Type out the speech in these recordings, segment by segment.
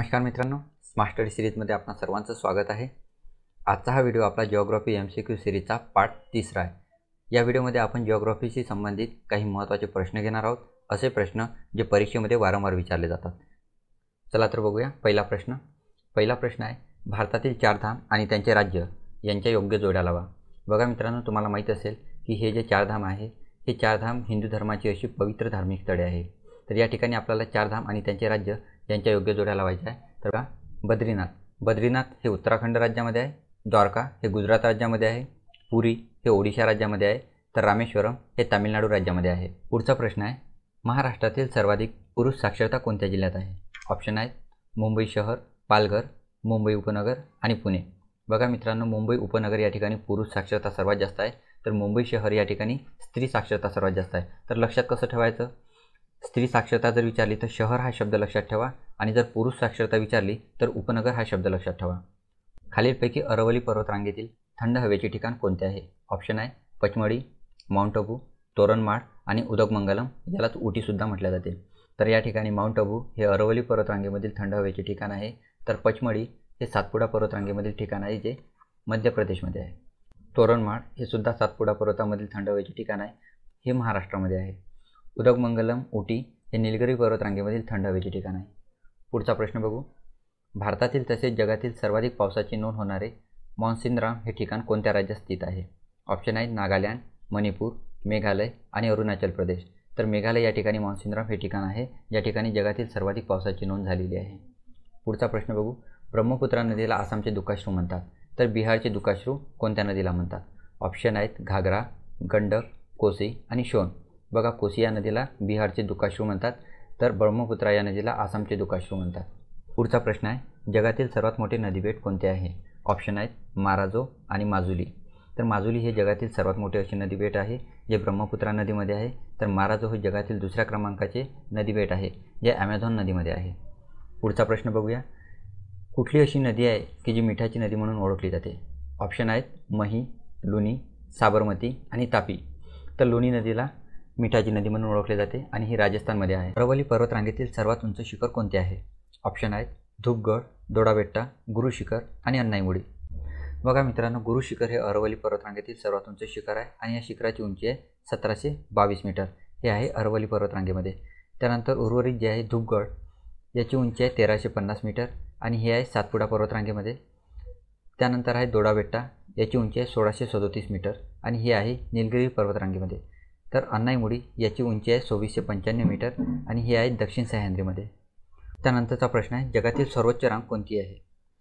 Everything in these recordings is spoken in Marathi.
नमस्कार मित्रांनो, स्मार्ट स्टडी सीरीजमध्ये आपणा सर्वांचं स्वागत आहे। आजचा हा व्हिडिओ आपला जिओग्राफी MCQ सीरीजचा पार्ट 3 आहे। या व्हिडिओमध्ये आपण जिओग्राफीशी संबंधित काही महत्त्वाचे प्रश्न घेणार आहोत, असे प्रश्न जे परीक्षेमध्ये वारंवार विचारले जातात। चला तर बघूया पहिला प्रश्न आहे, भारतातील 4 धाम आणि त्यांचे राज्य यांच्या योग्य जोड्या लावा। बघा मित्रांनो, तुम्हाला माहित असेल की हे जे 4 धाम आहे, हे 4 धाम हिंदू धर्माची अशी पवित्र धार्मिक स्थळे आहे। तर या ठिकाणी आपल्याला 4 धाम आणि त्यांचे राज्य यांच्या योग्य जोड्या लावायच्या आहे। तर बघा, बद्रीनाथ हे उत्तराखंड राज्यामध्ये आहे, द्वारका हे गुजरात राज्यामध्ये आहे, पुरी हे ओडिशा राज्यामध्ये आहे, तर रामेश्वरम हे तामिळनाडू राज्यामध्ये आहे। पुढचा प्रश्न आहे, महाराष्ट्रातील सर्वाधिक पुरुष साक्षरता कोणत्या जिल्ह्यात आहे? ऑप्शन आहेत मुंबई शहर, पालघर, मुंबई उपनगर आणि पुणे। बघा मित्रांनो, मुंबई उपनगर या ठिकाणी पुरुष साक्षरता सर्वात जास्त आहे, तर मुंबई शहर या ठिकाणी स्त्री साक्षरता सर्वात जास्त आहे। तर लक्षात कसं ठेवायचं, स्त्री साक्षरता जर विचारली तर शहर हा शब्द लक्षात ठेवा, आणि जर पुरुष साक्षरता विचारली तर उपनगर हा शब्द लक्षात ठेवा। खालीलपैकी अरवली पर्वतरांगेतील थंड हवेचे ठिकाण कोणते आहे? ऑप्शन आहे पचमढी, माउंट अबू, तोरणमाळ आणि उदगमंगलम, यालाच उटीसुद्धा म्हटले जाते। तर या ठिकाणी माउंट अबू हे अरवली पर्वतरांगेमधील थंड हवेचे ठिकाण आहे, तर पचमढी हे सातपुडा पर्वतरांगेमधील ठिकाण आहे जे मध्य प्रदेशमध्ये आहे। तोरणमाळ हे सुद्धा सातपुडा पर्वतामधील थंड हवेचे ठिकाण आहे, हे महाराष्ट्रामध्ये आहे। उदगमंगलम उटी हे निलगिरी पर्वतरांगेमधील थंड हवेचे ठिकाण आहे। पुढचा प्रश्न बघू, भारतातील तसेच जगातील सर्वाधिक पावसाची नोंद होणारे मॉन्सिनराम हे ठिकाण कोणत्या राज्यात स्थित आहे? ऑप्शन आहेत नागालँड, मणिपूर, मेघालय आणि अरुणाचल प्रदेश। तर मेघालय या ठिकाणी मॉन्सिनराम हे ठिकाण आहे, या ठिकाणी जगातील सर्वाधिक पावसाची नोंद झालेली आहे। पुढचा प्रश्न बघू, ब्रह्मपुत्रा नदीला आसामचे दुःखाश्रू म्हणतात, तर बिहारचे दुःखाश्रू कोणत्या नदीला म्हणतात? ऑप्शन आहेत घागरा, गंडक, कोसी आणि शोन। बघा, कोसी या नदीला बिहारचे दुःखाश्रू म्हणतात, तर ब्रह्मपुत्रा या नदीला आसामचे दुःखाश्रू म्हणतात। पुढचा प्रश्न आहे, जगातील सर्वात मोठे नदीबेट कोणते आहे? ऑप्शन आहेत माराजो आणि माजुली। तर माजुली हे जगातील सर्वात मोठे असे नदीबेट आहे, जे ब्रह्मपुत्रा नदीमध्ये आहे, तर माराजो हे जगातील दुसऱ्या क्रमांकाचे नदीबेट आहे, जे ॲमेझॉन नदीमध्ये आहे। पुढचा प्रश्न बघूया, कुठली अशी नदी आहे की जी मिठाची नदी म्हणून ओळखली जाते? ऑप्शन आहेत मही, लुनी, साबरमती आणि तापी। तर लुनी नदीला मिठाची नदी म्हणून ओळखले जाते आणि ही राजस्थानमध्ये आहे। अरवली पर्वतरांगेतील सर्वात उंच शिखर कोणते आहे? ऑप्शन आहेत धूपगड, दोडाबेट्टा, गुरु शिखर आणि अन्नाईमुडी। बघा मित्रांनो, गुरु शिखर हे अरवली पर्वतरांगेतील सर्वात उंच शिखर आहे आणि या शिखराची उंची आहे 1722 मीटर, हे आहे अरवली पर्वतरांगेमध्ये। त्यानंतर उर्वरित जे आहे धूपगड, याची उंची आहे 1350 मीटर आणि हे आहे सातपुडा पर्वतरांगेमध्ये। त्यानंतर आहे दोडाबेट्टा, याची उंची आहे 1637 मीटर आणि हे आहे निलगिरी पर्वतरांगेमध्ये। तर अन्नाईमुडी याची उंची आहे 2495 मीटर आणि हे आहे दक्षिण सह्याद्रीमध्ये। त्यानंतरचा प्रश्न आहे, जगातील सर्वोच्च रांग कोणती आहे?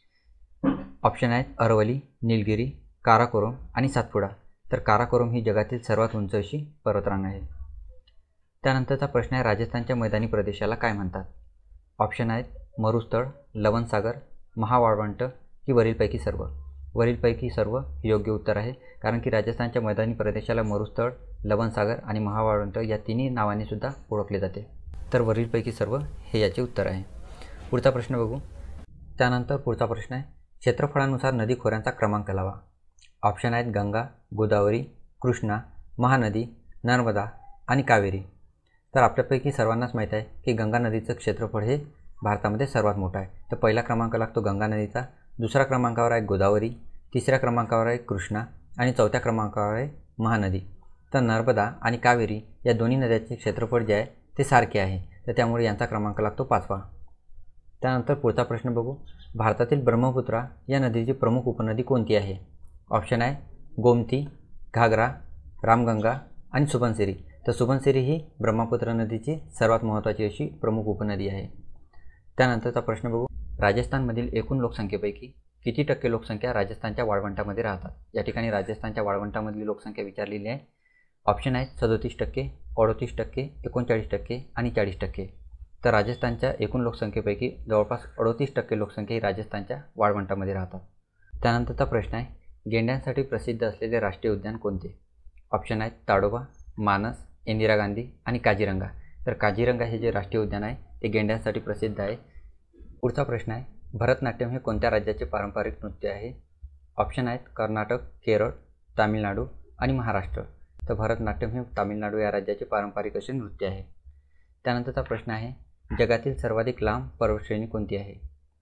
ऑप्शन आहेत अरवली, निलगिरी, काराकोरम आणि सातपुडा। तर काराकोरम ही जगातील सर्वात उंच अशी पर्वतरांग आहे। त्यानंतरचा प्रश्न आहे, राजस्थानच्या मैदानी प्रदेशाला काय म्हणतात? ऑप्शन आहेत मरुस्थळ, लवणसागर, महावाळवंट की वरीलपैकी सर्व। वरीलपैकी सर्व हे योग्य उत्तर आहे, कारण की राजस्थानच्या मैदानी प्रदेशाला मरुस्थळ, लवणसागर आणि महावाळवंट या तिन्ही नावाने सुद्धा ओळखले जाते। तर वरीलपैकी सर्व हे याचे उत्तर आहे। पुढचा प्रश्न बघू, त्यानंतर पुढचा प्रश्न आहे, क्षेत्रफळानुसार नदी खोऱ्यांचा क्रमांक लावा। ऑप्शन आहेत गंगा, गोदावरी, कृष्णा, महानदी, नर्मदा आणि कावेरी। तर आपल्यापैकी सर्वांनाच माहीत आहे की गंगा नदीचं क्षेत्रफळ हे भारतामध्ये सर्वात मोठं आहे। तर पहिला क्रमांक लागतो गंगा नदीचा, दुसऱ्या क्रमांकावर आहे गोदावरी, तिसऱ्या क्रमांकावर आहे कृष्णा आणि चौथ्या क्रमांकावर आहे महानदी। तर नर्मदा आणि कावेरी या दोन्ही नद्यांचे क्षेत्रफळ जे आहे ते सारखे आहे, तर त्यामुळे यांचा क्रमांक लागतो 5वा। त्यानंतर पुढचा प्रश्न बघू, भारतातील ब्रह्मपुत्रा या नदीची प्रमुख उपनदी कोणती आहे? ऑप्शन आहे गोमती, घागरा, रामगंगा आणि सुबनसिरी। तर सुबनसिरी ही ब्रह्मपुत्रा नदीची सर्वात महत्त्वाची अशी प्रमुख उपनदी आहे। त्यानंतरचा प्रश्न बघू, राजस्थानमधील एकूण लोकसंख्येपैकी किती टक्के लोकसंख्या राजस्थानच्या वाळवंटामध्ये राहतात? या ठिकाणी राजस्थानच्या वाळवंटामधली लोकसंख्या विचारलेली आहे। ऑप्शन आहेत 37%, 38%, 39% आणि 40%। तर राजस्थानच्या एकूण लोकसंख्येपैकी जवळपास 38% लोकसंख्या ही राजस्थानच्या वाळवंटामध्ये राहतात। त्यानंतरचा प्रश्न आहे, गेंड्यांसाठी प्रसिद्ध असलेले राष्ट्रीय उद्यान कोणते? ऑप्शन आहेत ताडोबा, मानस, इंदिरा गांधी आणि काझीरंगा। तर काझीरंगा हे जे राष्ट्रीय उद्यान आहे ते गेंड्यांसाठी प्रसिद्ध आहे। पुढचा प्रश्न आहे, भरतनाट्यम हे कोणत्या राज्याचे पारंपरिक नृत्य आहे? ऑप्शन आहेत कर्नाटक, केरळ, तामिळनाडू आणि महाराष्ट्र। तर भरतनाट्यम हे तामिळनाडू या राज्याचे पारंपरिक असे नृत्य आहे। त्यानंतरचा प्रश्न आहे, जगातील सर्वाधिक लांब पर्वतश्रेणी कोणती आहे?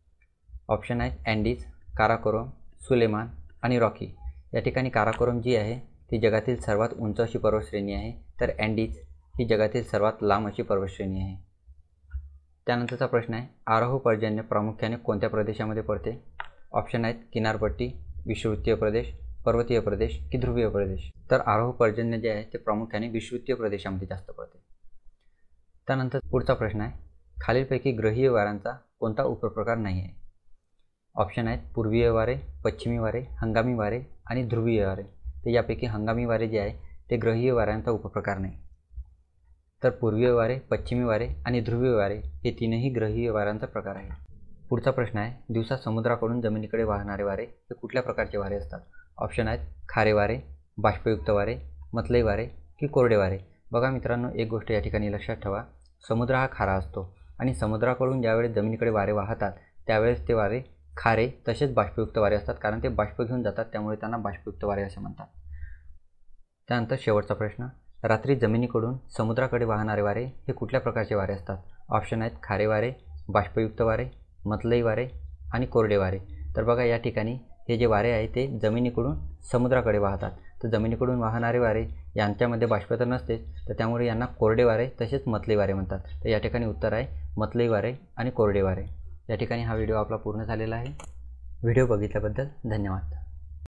ऑप्शन आहेत अँडीज, काराकोरम, सुलेमान आणि रॉकी. या ठिकाणी काराकोरम जी आहे ती जगातील सर्वात उंच अशी पर्वतश्रेणी आहे, तर अँडीज ही जगातील सर्वात लांब अशी पर्वतश्रेणी आहे. त्यानंतरचा प्रश्न आहे आरोह पर्जन्य प्रामुख्याने कोणत्या प्रदेशामध्ये पडते. ऑप्शन आहेत किनारपट्टी, विषुववृत्तीय प्रदेश, पर्वतीय प्रदेश की ध्रुवीय प्रदेश. तर आरोह पर्जन्य जे आहे ते प्रामुख्याने विषुववृत्तीय प्रदेशामध्ये जास्त पडते. त्यानंतर पुढचा प्रश्न आहे खालीलपैकी ग्रहीय वाऱ्यांचा कोणता उपप्रकार नाही आहे. ऑप्शन आहेत पूर्वीय वारे, पश्चिमी वारे, हंगामी वारे आणि ध्रुवीय वारे. तर यापैकी हंगामी वारे जे आहे ते ग्रहीय वाऱ्यांचा उपप्रकार नाही. तर पूर्वीय वारे, पश्चिमी वारे आणि ध्रुवीय वारे हे तीनही ग्रहीय वाऱ्यांचा प्रकार आहे. पुढचा प्रश्न आहे दिवसा समुद्राकडून जमिनीकडे वाहणारे वारे हे कुठल्या प्रकारचे वारे असतात. ऑप्शन आहेत खारे वारे, बाष्पयुक्त वारे, मतलई वारे की कोरडे वारे. बघा मित्रांनो, एक गोष्ट या ठिकाणी लक्षात ठेवा, समुद्र हा खारा असतो आणि समुद्राकडून ज्यावेळेस जमिनीकडे वारे वाहतात त्यावेळेस ते वारे खारे तसेच बाष्पयुक्त वारे असतात, कारण ते बाष्प घेऊन जातात, त्यामुळे त्यांना बाष्पयुक्त वारे असे म्हणतात. त्यानंतर शेवटचा प्रश्न, रात्री जमिनीकडून समुद्राकडे वाहणारे वारे हे कुठल्या प्रकारचे वारे असतात. ऑप्शन आहेत खारे वारे, बाष्पयुक्त वारे, मतलई वारे आणि कोरडे वारे. तर बघा या ठिकाणी हे जे वारे आहे ते जमिनीकडून समुद्राकडे वाहतात. तर जमिनीकडून वाहणारे वारे यांच्यामध्ये बाष्प तर नसतेच, तर त्यामुळे यांना कोरडे वारे तसेच मतलई वारे म्हणतात. तर या ठिकाणी उत्तर आहे मतलई वारे आणि कोरडे वारे. या ठिकाणी हा व्हिडिओ आपला पूर्ण झालेला आहे. व्हिडिओ बघितल्याबद्दल धन्यवाद.